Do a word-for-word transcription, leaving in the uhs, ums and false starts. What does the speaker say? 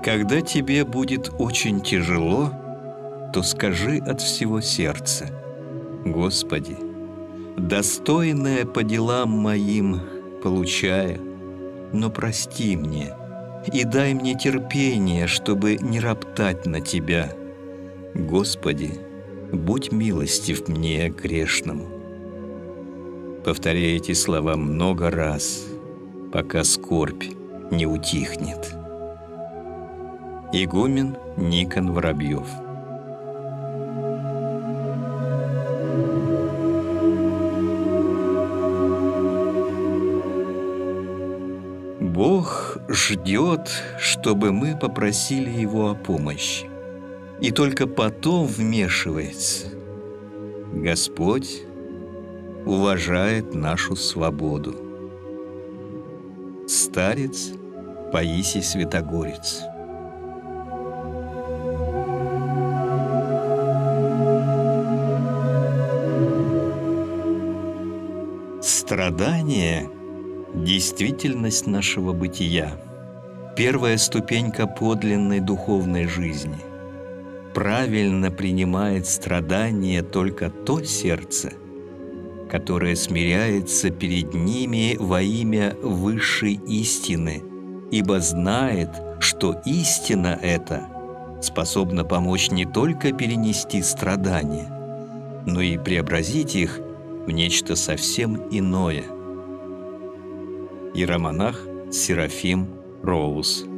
Когда тебе будет очень тяжело, то скажи от всего сердца: Господи, достойное по делам моим получая, но прости мне и дай мне терпение, чтобы не роптать на Тебя. Господи, будь милостив мне, грешному. Повторяй эти слова много раз, пока скорбь не утихнет. Игумен Никон Воробьев. Бог ждет, чтобы мы попросили Его о помощи, и только потом вмешивается. Господь уважает нашу свободу. Старец Паисий Святогорец. Страдание — действительность нашего бытия, первая ступенька подлинной духовной жизни. Правильно принимает страдания только то сердце, которое смиряется перед ними во имя высшей истины, ибо знает, что истина эта способна помочь не только перенести страдания, но и преобразить их в нечто совсем иное. Иеромонах Серафим Роуз.